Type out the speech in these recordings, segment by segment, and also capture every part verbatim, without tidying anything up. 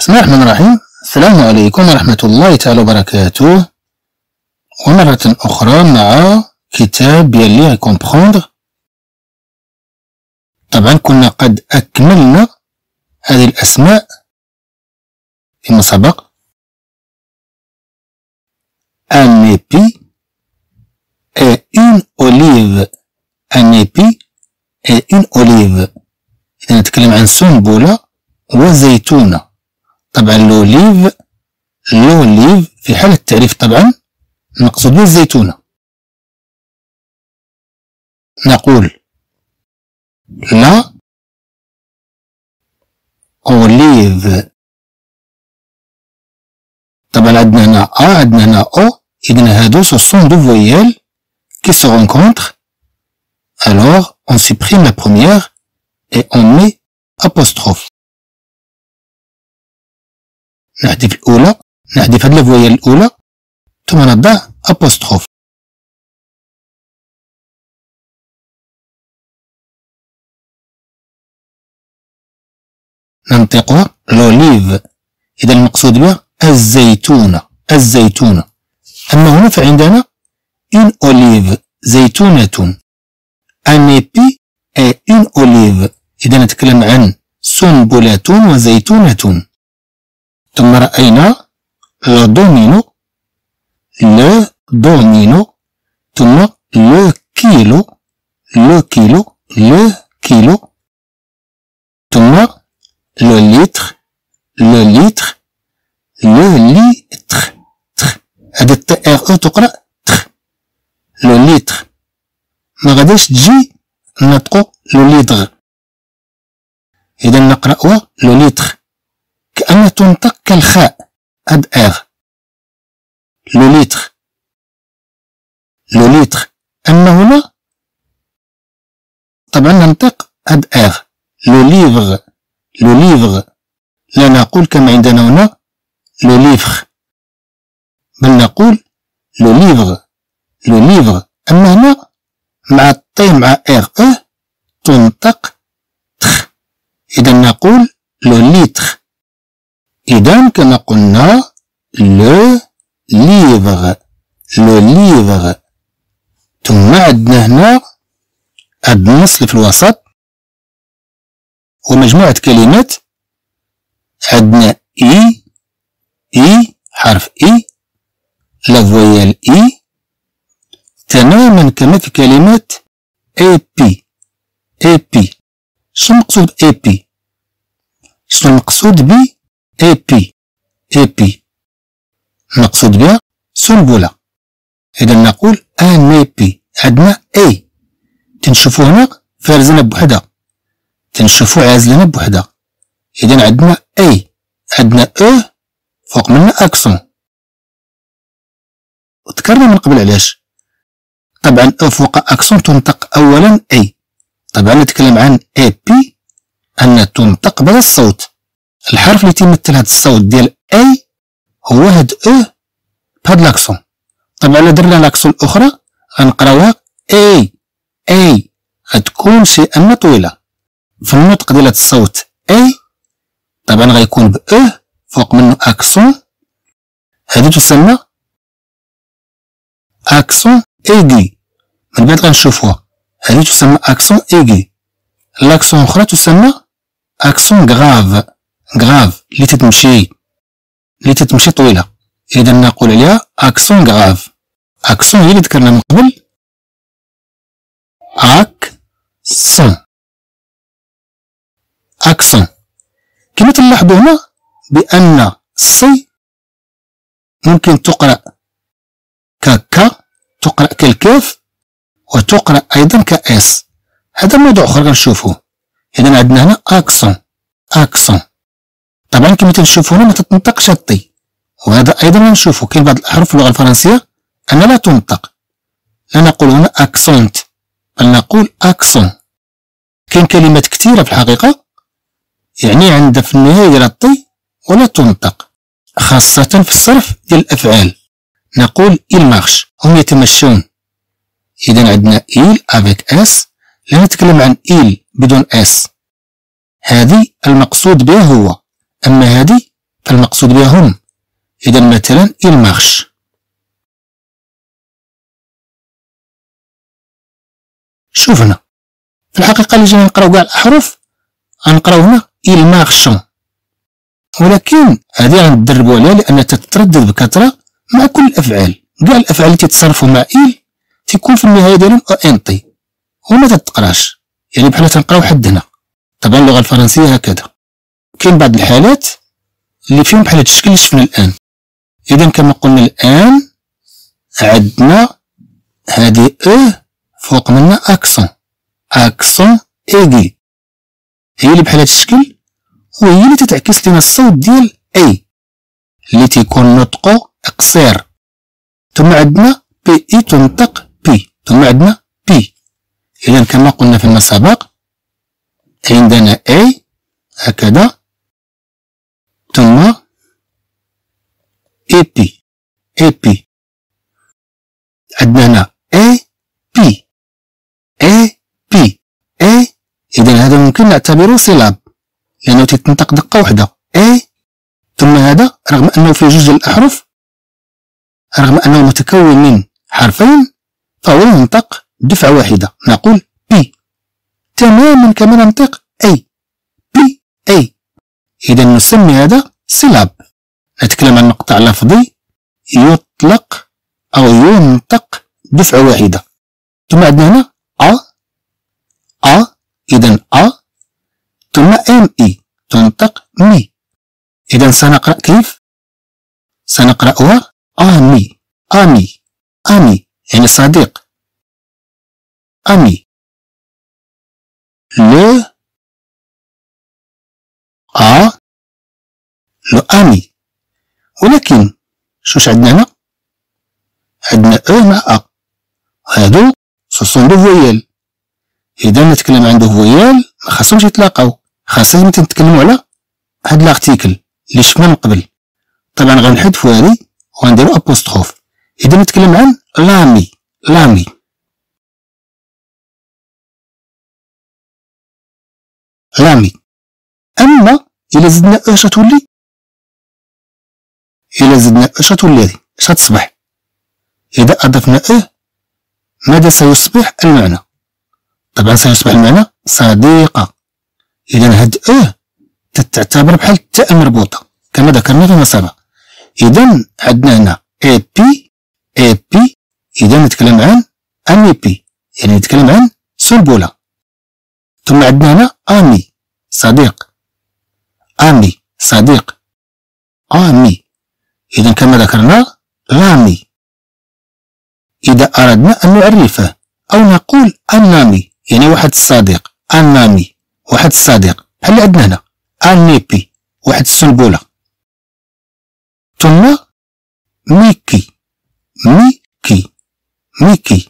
بسم الله الرحمن الرحيم. السلام عليكم ورحمة الله تعالى وبركاته، ومرة أخرى مع كتاب يلي كومبخوندغ. طبعا كنا قد أكملنا هذه الأسماء فيما سبق. un épi et une olive. un épi et une olive. إذا نتكلم عن سنبلة وزيتونة. طبعا لوليف لوليف في حالة التعريف طبعا المقصود به الزيتونة. نقول لا أوليف. طبعا عندنا هنا أ عندنا هنا أو، إذن هادو سو سون دو فويال كي سو رونكونتر. Alors on supprime la première et on met apostrophe. نحذف الأولى، نحذف هاد الفويال الأولى ثم نضع apostrophe. ننطقها لوليف. إذا المقصود بها الزيتونة الزيتونة. أما هنا فعندنا une olive زيتونة. un épi et une olive. إذا نتكلم عن سنبلة وزيتونة. ثم رأينا لو دومينو لو دومينو ثم لو كيلو لو كيلو لو كيلو ثم لو لتر لو لتر لو لتر. هذا التي ار او تقرأ تر. لو لتر ما غاداش تجي نطقو لو ليتر، إذا نقرأوها لو لتر كأنها تنطق كالخاء. هاد ار لو لتر لو لتر. أما هنا طبعا ننطق هاد ار لو ليفغ لو ليفغ. لا نقول كما عندنا هنا لو ليفغ، بل نقول لو ليفغ لو ليفغ. أما هنا مع الطي مع ار او تنطق تخ، إذا نقول لو ليتر. إذا كما قلنا لو ليفغ لو ليفغ. ثم عندنا هنا هاد النص في الوسط ومجموعة كلمات. عندنا إي إي حرف إي لا فويال إي تماما كما في كلمة إيبي إيبي. شنو المقصود إيبي؟ شنو المقصود ب إيبي؟ إيبي المقصود بها سنبلة. إذا نقول أن إيبي. عندنا إي تنشوفو هنا فارزنا بوحدة، تنشوفو عازلنا بوحدة. إذا عندنا إي، عندنا أو فوق منا أكسون. وذكرنا من قبل علاش. طبعا أو فوق أكسون تنطق أولا أي. طبعا نتكلم عن إي بي أن تنطق بهذا الصوت. الحرف اللي تيمثل هذا الصوت ديال أي هو هاد أو بهاد لاكسون. طبعا إلا درنا لاكسون الأخرى غنقراوها أي أي، غتكون شيئا ما طويلة. في النطق ديال هاد الصوت أي طبعا غيكون بأو فوق منه أكسون. هادي تسمى أكسون إيغي. من بعد غنشوفوها هذه تسمى أكسون إيغي. لاكسون أخرى تسمى أكسون غراف غراف اللي تتمشي اللي تتمشي طويلة. إذا نقول عليها أكسون غراف. أكسون هي اللي ذكرنا من قبل. أكسون أكسون. كما تلاحظوا هنا بأن الصي ممكن تقرأ ككا، تقرأ كالكاف، وتقرأ أيضا كأس. هذا موضوع آخر غنشوفوه. إذا عندنا هنا أكسون أكسون. طبعا كما تنشوفوا هنا ما تتنطقش الطي، وهذا أيضا غنشوفو. كاين بعض الأحرف في اللغة الفرنسية أنها لا تنطق. لا نقول هنا أكسونت بل نقول أكسون. كاين كلمات كثيرة في الحقيقة يعني عندها في النهاية ديال الطي ولا تنطق، خاصة في الصرف ديال الأفعال. نقول il marche هم يتمشون. إذا عندنا il avec s. لا نتكلم عن il بدون s. هذه المقصود بها هو، أما هذه فالمقصود بها هم. إذا مثلا il marche. شوف هنا في الحقيقة اللي جينا نقراو كاع الأحرف غنقراو هنا il marche، ولكن هذه غندربو عليها لأنها تتردد بكثرة مع كل الأفعال. كاع الأفعال اللي تتصرفوا مع il تيكون في النهاية ديالهم أنتي وما تتقراش، يعني بحال تنقراو حد هنا. طبعا اللغة الفرنسية هكذا. كاين بعض الحالات اللي فيهم بحال هاد الشكل اللي شفنا الآن. إذا كما قلنا الآن عندنا هادي أو فوق منا أكسون، أكسون إيغي، هي اللي بحال هاد الشكل وهي اللي تتعكس لنا الصوت ديال أي اللي تيكون نطقو قصير. ثم عندنا بي إي تنطق بي، ثم عندنا بي. إذا كما قلنا فيما سبق عندنا أي هكذا، ثم إيبي إيبي، عندنا هنا أي بي أي بي أي. إذا هذا ممكن نعتبره سيلاب لأنه تتنطق دقة واحدة أي، ثم هذا رغم أنه فيه جوج ديال الأحرف، رغم أنه متكون من حرفين فهو ينطق دفعة واحدة، نقول بي تماما كما ننطق أي بي أي. إذا نسمي هذا سيلاب. نتكلم عن مقطع لفظي يطلق أو ينطق دفعة واحدة. ثم عندنا هنا أ أ، إذا أ، ثم إم إي تنطق مي. إذا سنقرأ كيف؟ سنقرأها آمي آمي آمي، يعني صديق آمي. لو أ لو آمي. ولكن شوش عندنا هنا؟ عندنا أو مع أ، هادو سوسون دو فويال. إذا نتكلم عن دو فويال ما خاصهمش يتلاقاو، خاصة ملي نتكلمو على هاد لارتيكل اللي شفنا من قبل. طبعا غنحذفو هادي وغنديرو أبوستروف. إذا نتكلم عن لامي لامي. لامي. أما إلا زدنا أو اش غتولي؟ إلا زدنا أو اش غتولي هادي؟ اش غتصبح؟ إذا أضفنا أو ماذا سيصبح المعنى؟ طبعا سيصبح المعنى صديقة. إذا هاد أو تتعتبر بحال التاء المربوطة كما ذكرنا فيما سبق. إذا عندنا هنا إي بي إي بي، إذا نتكلم عن أمي بي، يعني نتكلم عن سنبلة. ثم عندنا هنا آمي صديق، آمي صديق آمي. إذا كما ذكرنا لامي. إذا أردنا أن نعرفه أو نقول أنامي، يعني واحد الصديق، أنامي واحد الصديق، بحال اللي عندنا هنا أنيبي واحد السنبلة. ثم ميكي ميكي ميكي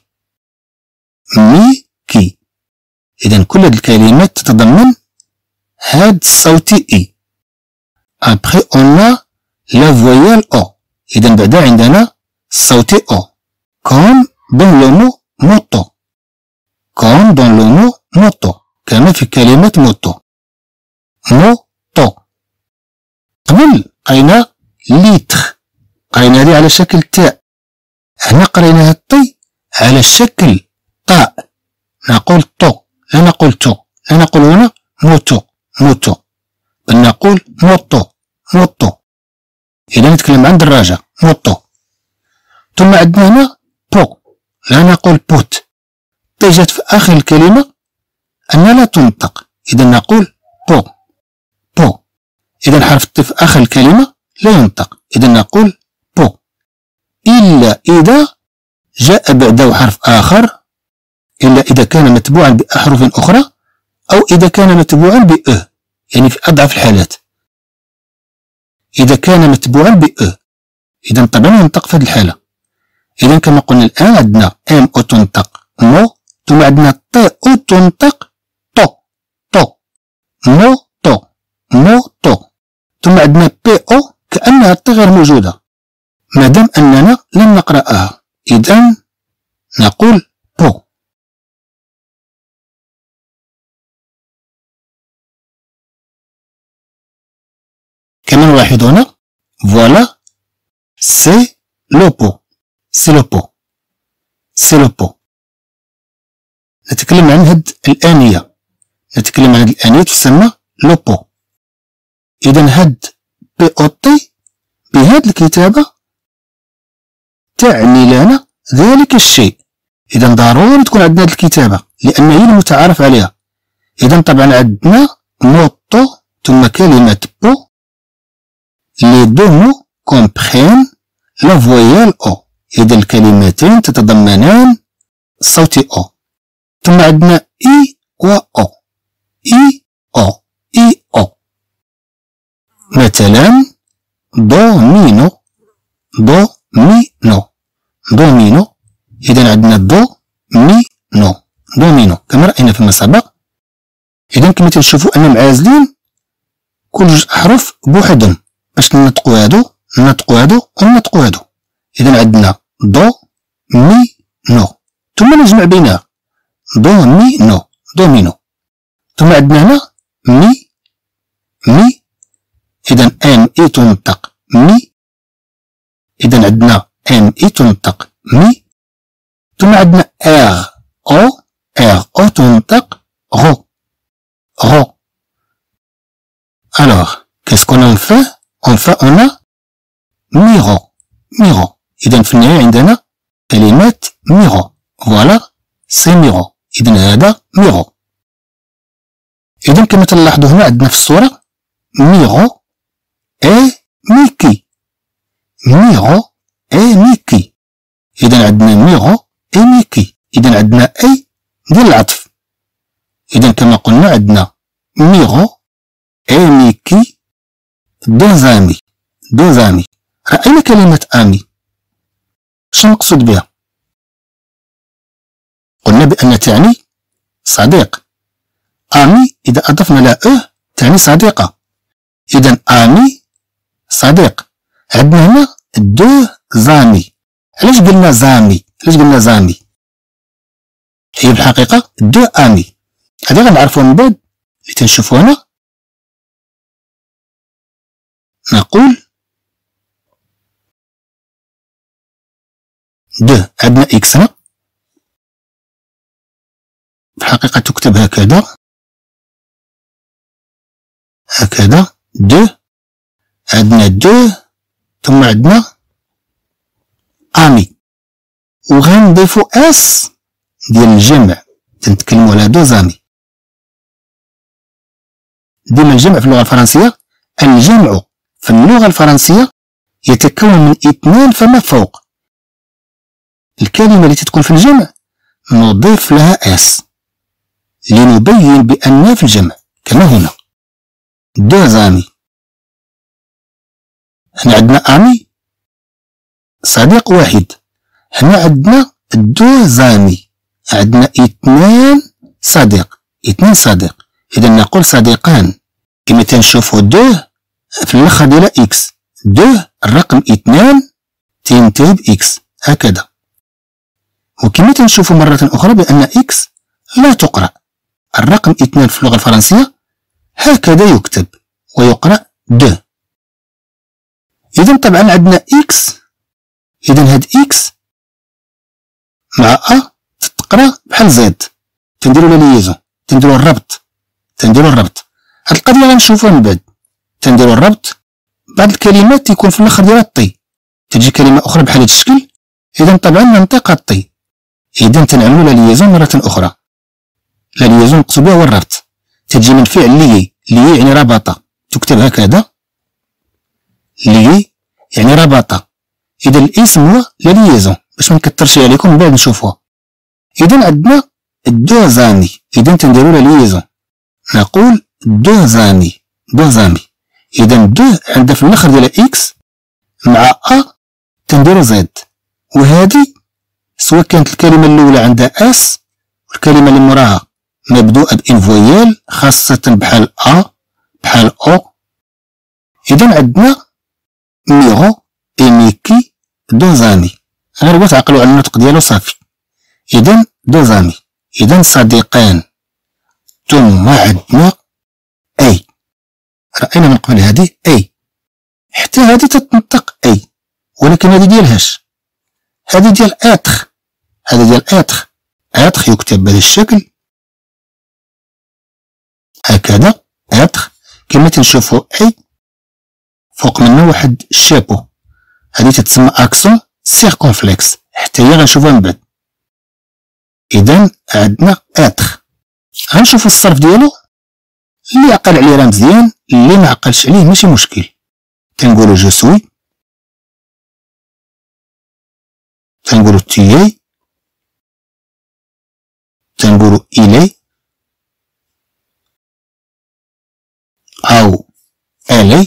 ميكي. إذا كل هذه الكلمات تتضمن هاد الصوتي إي. أبخي أون لا فويال أو، إذا بعدا عندنا الصوتي أو كوم دون لو مو موتو، كوم دون لو مو موتو كما في كلمة موتو موتو. قبل قرينا ليتر، قرينا هذه على شكل تاء، هنا قرينا هاد الطي على شكل طاء، نقول طو لا نقول تو، لا نقول هنا موتو موتو، بل نقول موتو موتو. إذا نتكلم عن دراجة موتو. ثم عندنا هنا بو، لا نقول بوت، طي جات في آخر الكلمة أنها لا تنطق، إذا نقول بو بو. إذا حرف الطي في آخر الكلمة لا ينطق، إذا نقول بو، إلا إذا جاء بعده حرف آخر، إلا إذا كان متبوعا بأحرف أخرى أو إذا كان متبوعا بأ، يعني في أضعف الحالات. إذا كان متبوعا بأ إذا طبعا ينطق في هذه الحالة. إذا كما قلنا الآن عندنا إم أو تنطق مو، ثم عندنا ط أو تنطق طو طو مو طو مو طو، ثم عندنا بي أو كأنها الط غير موجودة مادام أننا لم نقرأها، إذا نقول بو. كما نلاحظ واحد هنا. فوالا سي لو بو، سي لو بو، سي لو بو. نتكلم عن هاد الآنية، نتكلم عن هاد الآنية تسمى لو بو. إذا هاد بي أو تي بهاد الكتابة تعني لنا ذلك الشيء. إذا ضروري تكون عندنا هاد الكتابة لأن هي المتعارف عليها. إذا طبعا عندنا موطو ثم كلمة بو. لي دو مو كومبخين لا فويال أو. إذا الكلمتين تتضمنان الصوت أو. ثم عندنا إي و أو، إي أو، إي أو. مثلا دو مينو، دو مينو، دو مينو. إذا عندنا دو مي نو، دو مينو كما رأينا فيما سبق. إذا كما تنشوفوا أننا معازلين كل جوج أحرف بوحدهم باش ننطقوا هادو ننطقوا هادو وننطقوا هادو. إذا عندنا دو مي نو ثم نجمع بينها دو مي نو، دو مي نو. ثم عندنا هنا مي مي. إذا ام إي تنطق مي. إذا عندنا ام إي تنطق مي. ثم عندنا ار او، ار او تنطق غو، غو. Alors, qu'est-ce qu'on en fait? Enfin, on a miro, miro. إذا في النهاية عندنا كلمة ميرو. فوالا سي ميرو. إذا هذا ميرو. إذا كما تلاحظوا هنا عندنا في الصورة ميرو اي ميكي، ميرو اي ميكي. إذا عندنا ميرو اي ميكي. إذا عندنا اي ديال العطف. إذا كما قلنا عندنا ميرو اي ميكي دو زامي، دو زامي. رأينا كلمة آمي، شنو نقصد بها؟ قلنا بأن تعني صديق. آمي إذا أضفنا لها أه تعني صديقة. إذا آمي صديق. عندنا هنا دو زامي. علاش قلنا زامي؟ علاش قلنا زامي؟ هي بالحقيقة دو آمي. هذا غنعرفوها من بعد اللي تنشوفو هنا. نقول دو، عندنا إكس هنا الحقيقة تكتب هكذا، هكذا دو. عندنا دو ثم عندنا آمي، وغنضيفو اس ديال الجمع. تنتكلمو على دو زامي. ديما الجمع في اللغة الفرنسية، الجمع في اللغة الفرنسية يتكون من اثنان فما فوق. الكلمة التي تكون في الجمع نضيف لها اس لنبين بأنها في الجمع كما هنا دو زامي. هنا عندنا آمي صديق واحد. هنا عندنا دو زامي، عندنا اثنان صديق، اثنين صديق. إذا نقول صديقان. كما تنشوفو دو في الآخر ديال إكس. دو الرقم اثنان تنتهي بإكس هكذا. وكما تنشوفو مرة أخرى بأن إكس لا تقرأ. الرقم اثنان في اللغة الفرنسية هكذا يكتب ويقرأ دو. إذا طبعا عندنا إكس. إذا هاد إكس مع أ تتقرا بحال زد. تنديرو لا ليزون، تنديرو الربط، تنديرو الربط. هاد القضية غنشوفوها من بعد. تنديرو الربط. بعض الكلمات تيكون في الآخر ديالها الطي، تجي كلمة أخرى بحال هاد الشكل. إذا طبعا ننطق الطي. إذا تنعملو لا ليزون مرة أخرى. لا ليزون نقصد بها هو الربط. تجي من فعل لي، لي يعني ربط، تكتب هكذا لي يعني ربط. إذا الاسم هو لا ليزون باش منكترش عليكم من بعد نشوفوها. إذا عندنا دو زامي. إذا تنديرو لا ليزون نقول دو زامي، دو زامي. إذا دو عندها في الآخر ديال إكس مع أ تنديرو زد. وهذه سواء كانت الكلمة الأولى عندها اس والكلمة اللي موراها مبدوءة بإن فويال خاصة بحال أ بحال أو. إذا عندنا ميرو إي ميكي دو زامي. غير هو تعقلوا على النطق ديالو صافي. إذا دو زامي. إذا صديقان. ثم عندنا أي. رأينا من قبل هذه أي. حتى هذه تتنطق اي، ولكن هذه ديالهاش، هذه ديال اتر، هذا ديال اتر، اتر يكتب بهذا الشكل هكذا، اتر كما تنشوفو اي فوق منه واحد الشابو، هذه تتسمى اكسون سيركونفلكس، حتى هي غنشوفوها من بعد. اذا عندنا اتر، غنشوفو الصرف ديالو، اللي عقل عليه راه مزيان، اللي ما عقلش عليه ماشي مشكل. تنقولو جو سوي، تنقولو تيي، تنقولو إلي أو ألي،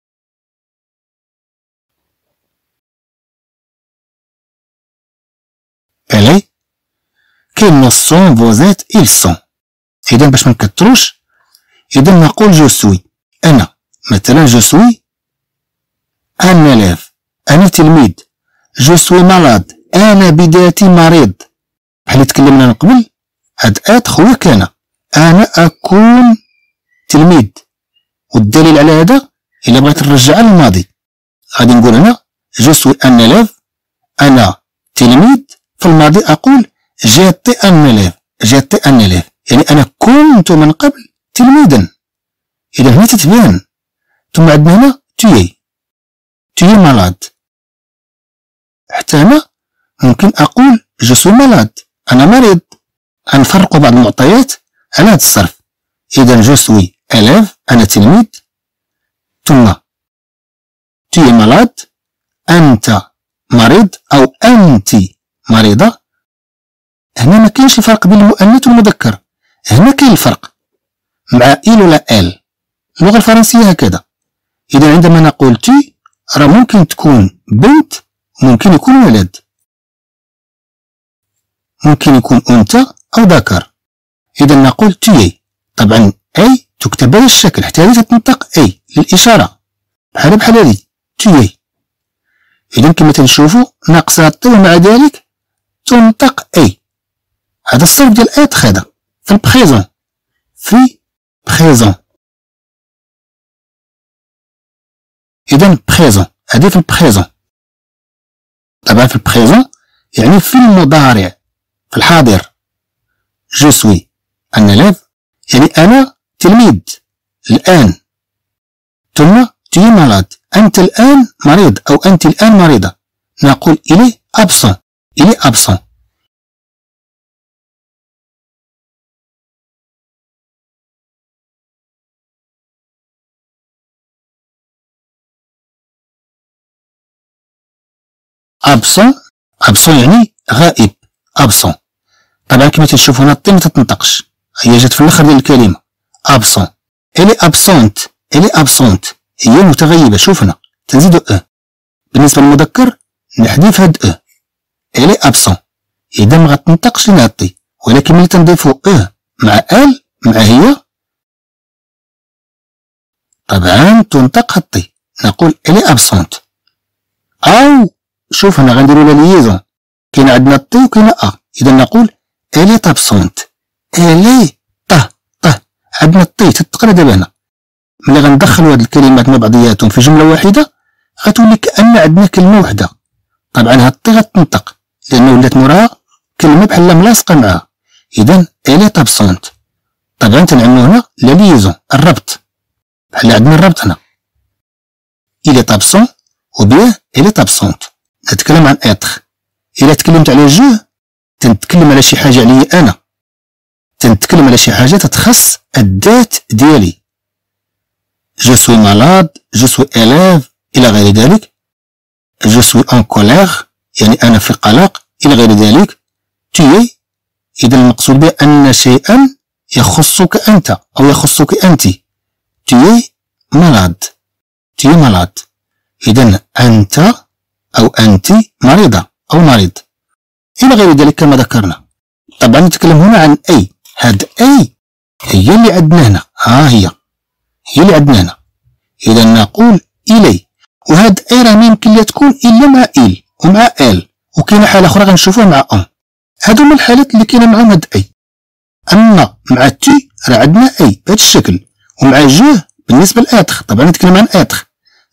ألي كاين نو سون فوزيت إل سون. إذا باش منكتروش، إذا نقول جو سوي، أنا مثلا جو سوي أن إليف، أنا تلميذ، جو سوي مالاد، أنا بذاتي مريض، بحال اللي تكلمنا من قبل. هاد اتر هو كان، أنا أكون تلميذ، والدليل على هذا إلا بغيت نرجعها للماضي غادي نقول هنا جو سوي أن إليف، أنا تلميذ، في الماضي أقول جيتي أن إليف، جيتي أن إليف، يعني أنا كنت من قبل تلميذا. إذا هنا تتبان. ثم عندنا هنا تيي، تيي مالاد، حتى هنا ممكن أقول جو سوي مالاد، أنا مريض. غنفرقوا بعض المعطيات على هذا الصرف. إذا جو سوي إليف، أنا تلميذ، ثم تيي مالاد، أنت مريض أو أنت مريضة. هنا ما كاينش الفرق بين المؤنث والمذكر، هنا كاين الفرق مع إل ولا إل. اللغة الفرنسية هكذا. إذا عندما نقول تي راه ممكن تكون بنت، ممكن يكون ولد، ممكن يكون أنثى أو ذكر. إذا نقول تيي، طبعا أي تكتب بهذا الشكل حتى هذه تتنطق أي للإشارة، بحال بحال هذه تيي. إذا كما تنشوفوا ناقصها الطي ومع ذلك تنطق أي. هذا الصرف ديال إتر هذا في البريزون، في بريزون. إذا بريزون هذه في البريزون، طبعا في البريزون يعني في المضارع، في الحاضر. جو سوي أن إليف يعني أنا تلميذ الآن، ثم تي مالاد، أنت الآن مريض أو أنت الآن مريضة. نقول إلي أبسون، إلي أبسون. أبسون، أبسون يعني غائب، أبسون. طبعا كما تشوفوا هنا الطي ما تتنطقش، هي جات في الآخر ديال الكلمة أبسون. إلي أبسونت، إلي أبسونت هي متغيبة. شوف هنا تنزيدو أ، بالنسبة للمذكر نحذف هاد أ، إلي أبسون. إذا ما غتنطقش لنا الطي، ولكن ملي تنضيفو أ مع آل مع هي طبعا تنطق الطي. نقول إلي أبسونت. أو شوف هنا غنديرو لا ليزون، كاين عندنا الطي وكاين أ. إذا نقول إلي أبسونت، إلي ط ط. عندنا الطي تتقرا دابا هنا. ملي غندخلو هاد الكلمات مع بعضياتهم في جملة واحدة غتولي كأن عندنا كلمة وحدة. طبعا هاد الطي غتنطق لأنه ولات موراها كلمة بحال ملاصقة معاها. إذا إلي أبسونت. طبعا تنعملو هنا لا ليزون، الربط، بحال عندنا الربط هنا إلي أبسون وبيان إلي أبسونت. نتكلم عن إتر. إلا تكلمت على جو تنتكلم على شي حاجة عليا أنا، تنتكلم على شي حاجة تتخص الذات ديالي. جو سوي مالاد، جو سوي إليف إلى غير ذلك. جو سوي أون كولير يعني أنا في قلق إلى غير ذلك. تيي إذا المقصود به أن شيئا يخصك أنت أو يخصك أنت. تيي مالاد، تيي مالاد. إذا أنت أو أنت مريضة أو مريض إلى غير ذلك كما ذكرنا. طبعا نتكلم هنا عن أي. هاد أي هي اللي عندنا هنا، ها هي هي اللي عندنا هنا. إذا نقول إلي، وهاد أي راه ميمكن لها تكون إلا مع إل ومع إل، وكاينة حالة أخرى غنشوفوها مع أون. هادو هما الحالات اللي كاينة معاهم هاد أي. أما مع تي راه عندنا أي بهاد الشكل، ومع جو بالنسبة لإتر طبعا نتكلم عن إتر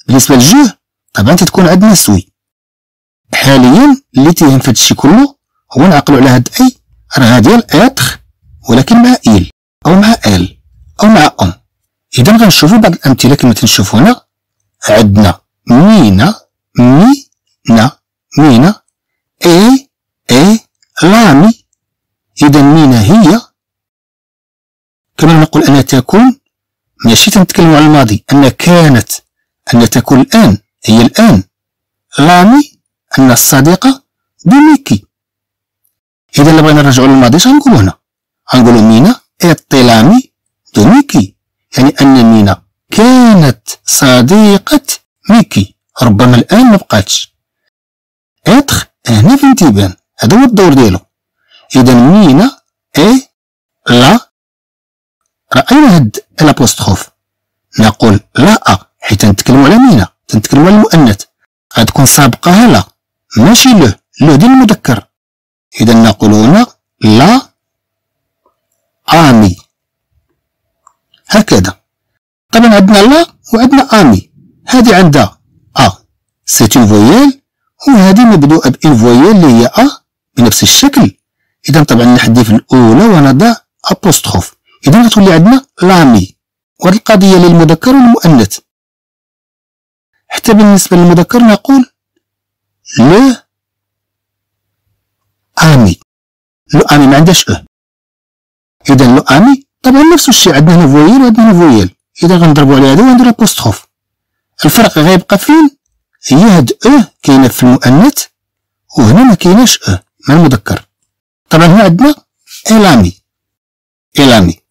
بالنسبة لجو طبعا تتكون عندنا سوي. حاليا اللي تيهم في هادشي كله هو نعقلو على هاد اي راه ديال اتر ولكن مع إل أو مع إل أو مع أون. إذا غنشوفو بعض الأمثلة كما تنشوفو هنا. عندنا مينا مينا مينا إي إي لامي. إذا مينا هي كما نقول أنها تكون، ماشي تنتكلمو على الماضي أن كانت، أن تكون الآن هي الآن. لامي أن الصديقة بميكي. إذا إلا بغينا نرجعو للماضي اش غنقولو هنا؟ غنقولو مينا إيتي لامي دو ميكي، يعني أن مينا كانت صديقة ميكي، ربما الآن مبقاتش. إتر هنا فين تيبان، هذا هو الدور ديالو. إذا مينا إي لا، رأينا هاد الأبوستروف نقول لا أ حيت تنتكلمو على مينا، تنتكلمو على المؤنث، غتكون سابقاها لا ماشي لو، لو ديال المذكر. إذا نقول هنا لا آمي هكذا. طبعا عندنا لا وعندنا آمي، هذه عندها أ سيت اون فويال، وهذه مبدوءة بإن فويال اللي هي أ بنفس الشكل. إذا طبعا نحذف الأولى ونضع أبوستروف، إذا غتولي عندنا لامي. وهذه القضية للمذكر والمؤنث. حتى بالنسبة للمذكر نقول لو آمي، لو آمي ما عندهاش أه. إذا لو آمي طبعا نفس الشيء، عندنا هنا فويال وعندنا هنا فويال، إذا غنضربو على هذا وندير أبوستروف. الفرق غيبقى فين؟ هي هاد أه كاينة في المؤنث وهنا ما كايناش أه مع المذكر. طبعا هنا عندنا إلامي إلامي.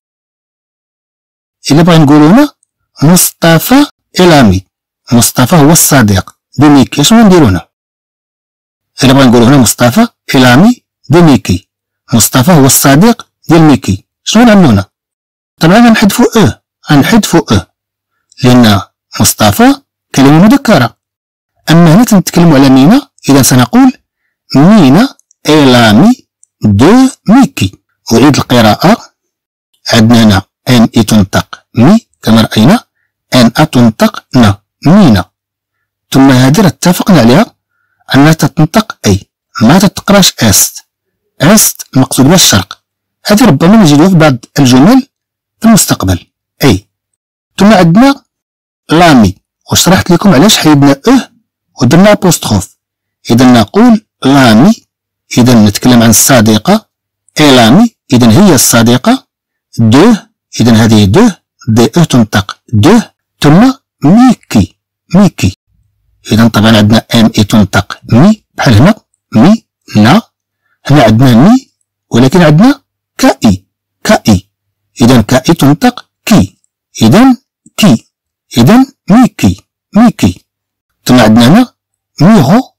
إلا بغينا نقولو هنا مصطفى إلامي، مصطفى هو الصديق دو ميكي، شنو نديرو هنا؟ إلا بغينا نقولو هنا مصطفى إلامي دو ميكي، مصطفى هو الصديق ديال ميكي، شنو نعملو هنا؟ طبعا غنحذفو أه، غنحذفو أه لأن مصطفى كلمة مذكرة. أما هنا تنتكلمو على مينا، إذا سنقول مينا إلامي دو ميكي. أعيد القراءة. عندنا هنا ان اي تنطق مي كما رأينا، ان ا تنطق ن مينا. ثم هذه اتفقنا عليها أنها تتنطق أي، ما تتقراش است. است المقصود بها الشرق، هذه ربما نجدها في بعض الجمل في المستقبل أي. ثم عندنا لامي، وشرحت لكم علاش حيدنا أه ودرنا أبوستروف. إذا نقول لامي، إذا نتكلم عن الصديقة. إلامي إذا هي الصديقة. دو إذا هذه دو دي أه تنطق دو. ثم ميكي ميكي، إذا طبعا عندنا ام اي تنطق مي بحال هنا مي نا. هنا عندنا مي ولكن عندنا كاي كاي، إذا كاي تنطق كي، إذا كي، إذا ميكي ميكي. ثم عندنا هنا ميغو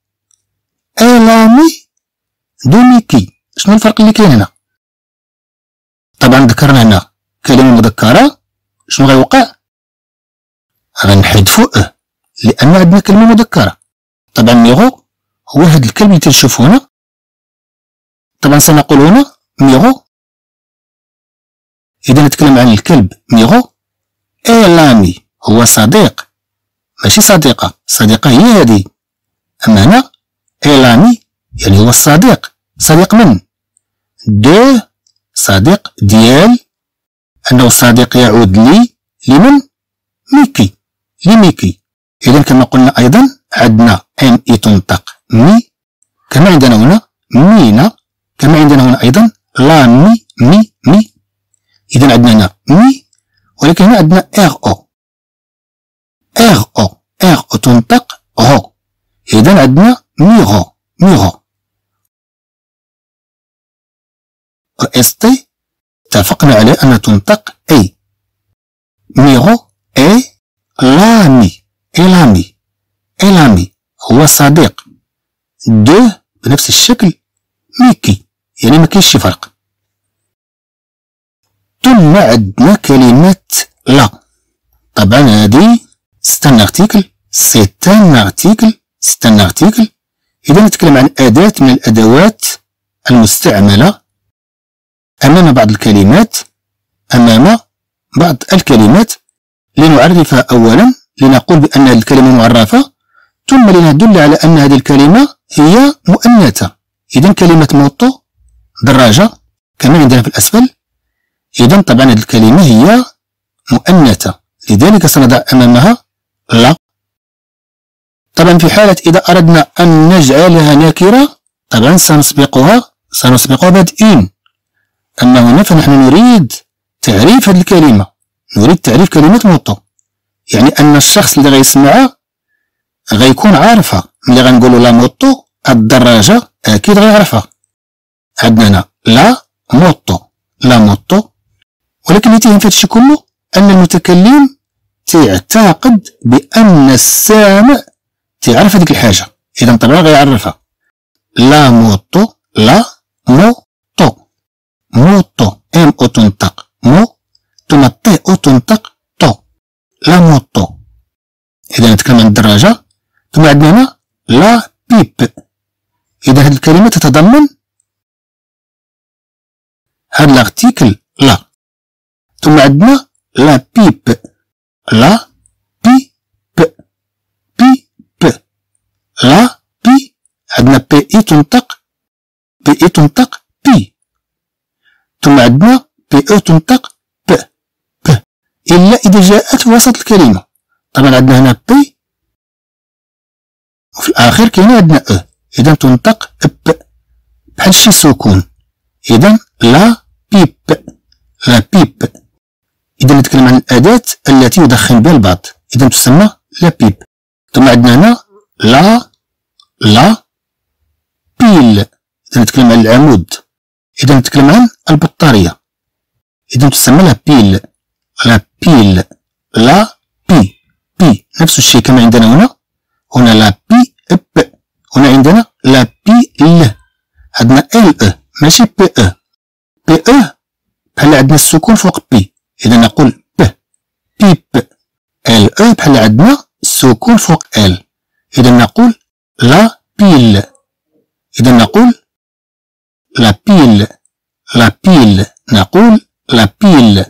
إلامي دو ميكي. شنو الفرق اللي كاين هنا؟ طبعا ذكرنا هنا كلمة مذكرة، شنو غيوقع؟ غنحذفو أه لأن عندنا كلمة مذكرة. طبعا ميغو هو هاد الكلب اللي تنشوفو هنا. طبعا سنقول هنا ميغو، إذا نتكلم عن الكلب ميغو. إلامي هو صديق ماشي صديقة، صديقة هي هذه. أما هنا إلامي يعني هو الصديق، صديق من؟ دو صديق ديال، أنه الصديق يعود لي لمن؟ ميكي لميكي. إذا كما قلنا أيضا عندنا ام اي تنطق مي، كما عندنا هنا مينا، كما عندنا هنا أيضا لا مي مي مي. إذا عندنا هنا مي ولكن هنا عندنا ار او ار او ار او تنطق غو. إذا عندنا ميغو ميغو. و اس تي اتفقنا على أن تنطق اي. ميغو اي لامي إلامي إلامي هو صديق. دو بنفس الشكل ميكي، يعني ما كاينش شي فرق. ثم عندنا كلمة لا. طبعا هذه ستان ارتيكل سيتان ارتيكل ستان ارتيكل. إذا نتكلم عن أداة من الأدوات المستعملة أمام بعض الكلمات، أمام بعض الكلمات لنعرفها أولا لنقول بأن هذه الكلمة معرفة، ثم لندل على أن هذه الكلمة هي مؤنثة. إذا كلمة موطو دراجة كما عندنا في الأسفل، إذا طبعا هذه الكلمة هي مؤنثة، لذلك سنضع أمامها لا. طبعا في حالة إذا أردنا أن نجعلها نكرة طبعا سنسبقها سنسبقها بهذا إن. أما هنا فنحن نريد تعريف هذه الكلمة، نريد تعريف كلمة موطو، يعني أن الشخص اللي غيسمعها غيكون عارفها. ملي غنقولوا لا موطو الدراجة أكيد غيعرفها. عندنا هنا لا موطو لا موطو، ولكن اللي تيهم في هادشي كله أن المتكلم تيعتقد بأن السامع تيعرف هذيك الحاجة، إذا طبعا غيعرفها. لا موطو لا موطو موطو ام او تنطق مو ثم طي او تنطق طو لا موطو. إذا نتكلم عن الدراجة. ثم عندنا هنا لا بيب، إذا هذه الكلمة تتضمن هذا الارتيكل لا. ثم عندنا لا بيب لا بي ب بي ب لا بي، عندنا بي اي تنطق بي اي تنطق بي، ثم عندنا بي او تنطق ب ب إلا إذا جاءت في وسط الكلمة. طبعا عندنا هنا بي وفي الآخر كاين عندنا أ، إذا تنطق ب بحال شي سكون. إذا لا بيب لا بيب. إذا نتكلم عن الأداة التي يدخن بها البعض، إذا تسمى لا بيب. ثم عندنا هنا لا لا بيل، إذا نتكلم عن العمود. إذا نتكلم عن البطارية، إذا تسمى لا بيل لا بيل لا بي بي. نفس الشيء كما عندنا هنا، هنا لا بي ب، هنا عندنا لا بي ل، عندنا ال ا ماشي بي ا. بي ا بحال عندنا السكون فوق بي، إذا نقول ب بيب. ال ا بحال عندنا السكون فوق ال، إذا نقول لا بيل. إذا نقول لا بيل لا بيل نقول لا بيل.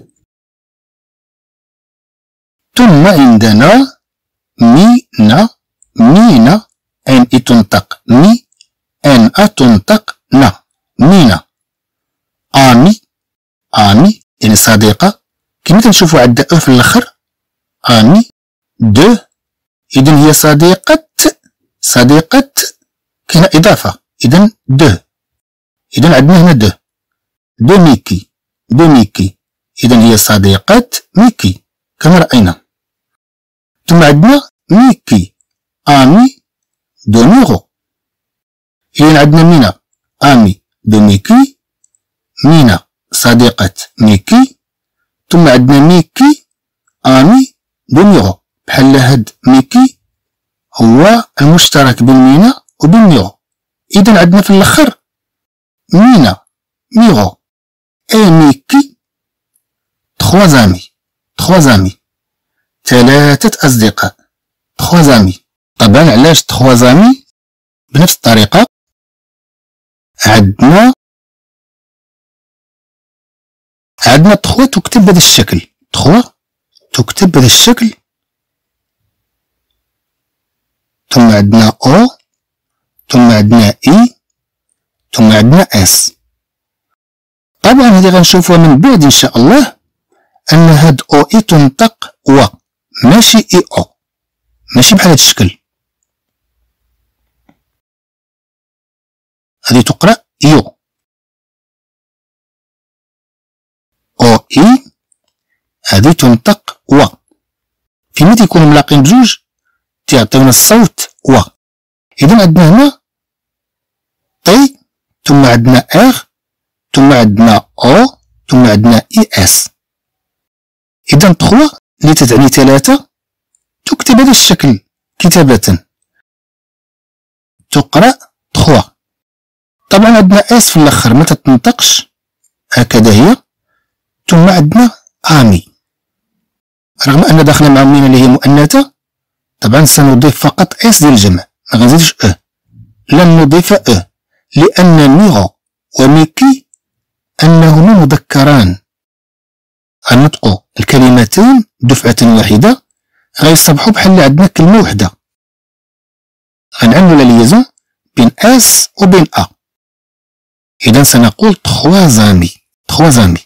ثم عندنا مينا مينا ان اي تنطق مي ان ا تنطق نا مينا. امي امي يعني صديقة، كما تنشوفوا عندنا او في الاخر امي دو، اذا هي صديقة صديقة كاينة اضافة، اذا دو. اذا عندنا هنا دو دو ميكي دو ميكي، اذا هي صديقة ميكي كما رأينا. ثم عندنا ميكي امي دو ميغو، إذا عندنا مينا امي دو ميكي، مينا صديقة ميكي. ثم عندنا ميكي امي دو ميغو، بحال هاد ميكي هو المشترك بين مينا وبين ميغو. إذا عندنا في الآخر مينا ميغو اي ميكي تخوا زامي تخوا زامي ثلاثة أصدقاء تخوا زامي. طبعا علاش تخوا زامي؟ بنفس الطريقة عندنا عندنا تخوا تكتب بهذا الشكل، تخوا تكتب بهذا الشكل، ثم عندنا او، ثم عندنا اي، ثم عندنا اس. طبعا هذه غنشوفوها من بعد ان شاء الله، ان هاد او اي تنطق و ماشي اي او، ماشي بحال هاد الشكل. هذه تقرأ يو. او اي هذه تنطق و، فيما تيكونوا ملاقين بجوج تيعطيونا الصوت و. إذا عندنا هنا طي، ثم عندنا اغ، ثم عندنا او، ثم عندنا اي اس. إذا تخوا اللي تتعني ثلاثة تكتب بهذا الشكل كتابة، تقرأ تخوا. طبعا عندنا اس في الاخر ما تتنطقش، هكذا هي. ثم عندنا امي، رغم ان داخله مع مينا اللي هي مؤنثة، طبعا سنضيف فقط اس ديال الجمع، ما غنزيدش ا، لن نضيف ا، لان ميغو وميكي انهما مذكران، غنطقوا الكلمتين دفعة واحدة، غيصبحوا بحال اللي عندنا كلمة وحدة، غنعملوا لا ليزون بين اس وبين ا. إذا سنقول تخوا زامي، تخوا زامي.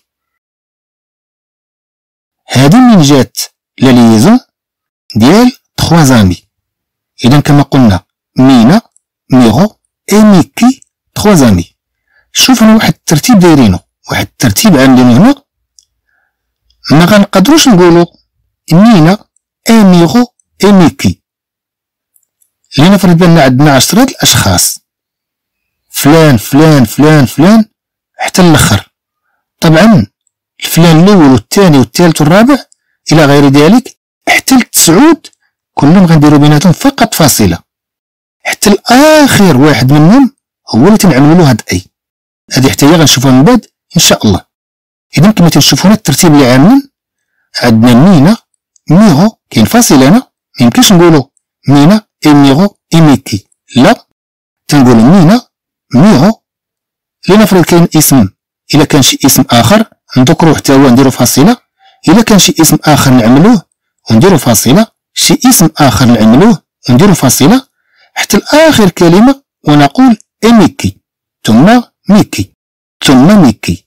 هذه من جات لا ليزون ديال تخوا زامي. إذا كما قلنا مينا ميغو اي ميكي تخوا زامي. شوف هنا واحد الترتيب دايرينو، واحد الترتيب عاملينو هنا. ما غنقدروش نقولو مينا اي ميغو اي ميكي، لنفرض بأن عندنا عشرة الأشخاص، فلان فلان فلان فلان حتى الآخر. طبعا الفلان الأول والثاني والثالث والرابع إلى غير ذلك حتى التسعود كلهم غنديرو بيناتهم فقط فاصلة، حتى الآخر واحد منهم هو اللي تنعملو له هاد أي. هادي حتى هي غنشوفوها من بعد إن شاء الله. إذا كما تنشوفو هنا الترتيب اللي عاملين، عندنا مينا ميغو كاين فاصلة هنا، ميمكنش نقولو مينا اي ميغو اي ميكي، لا تنقول مينا ميغو. لنفرض كاين اسم، إلا كان شي اسم آخر نذكروه حتى هو نديرو فاصلة، إلا كان شي اسم آخر نعملوه ونديرو فاصلة، شي اسم آخر نعملوه ونديرو فاصلة، حتى الآخر كلمة ونقول اي ميكي ثم ميكي ثم ميكي،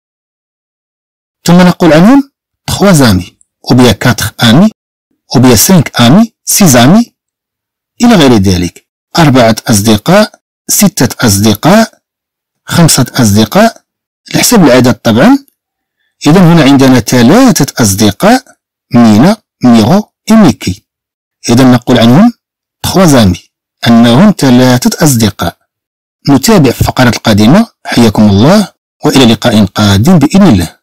ثم نقول عنهم تخوا زامي ou bien quatre amis ou bien cinq amis six amis إلى غير ذلك. أربعة أصدقاء، ستة أصدقاء، خمسة أصدقاء، لحسب العدد طبعا. إذا هنا عندنا ثلاثة أصدقاء مينا ميغو إي ميكي. إذا نقول عنهم تخوا زامي، أنهم ثلاثة أصدقاء. نتابع في الفقرات القادمة. حياكم الله وإلى لقاء قادم بإذن الله.